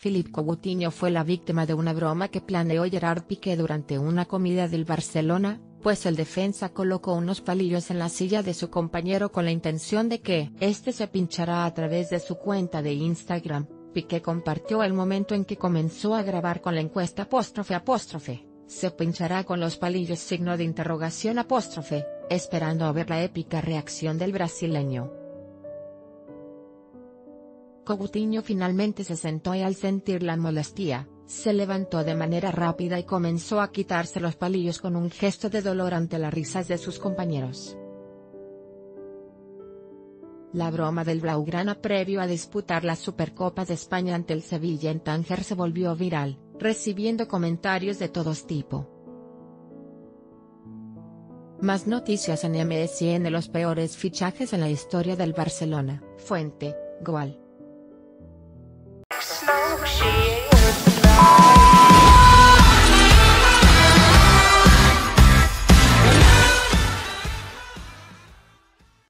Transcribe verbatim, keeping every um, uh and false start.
Philippe Coutinho fue la víctima de una broma que planeó Gerard Piqué durante una comida del Barcelona, pues el defensa colocó unos palillos en la silla de su compañero con la intención de que este se pinchara a través de su cuenta de Instagram. Piqué compartió el momento en que comenzó a grabar con la encuesta apóstrofe apóstrofe, ¿se pinchará con los palillos? Signo de interrogación apóstrofe, esperando a ver la épica reacción del brasileño. Coutinho finalmente se sentó y al sentir la molestia, se levantó de manera rápida y comenzó a quitarse los palillos con un gesto de dolor ante las risas de sus compañeros. La broma del blaugrana previo a disputar la Supercopa de España ante el Sevilla en Tánger se volvió viral, recibiendo comentarios de todos tipo. Más noticias en M S N. Los peores fichajes en la historia del Barcelona. Fuente: Goal.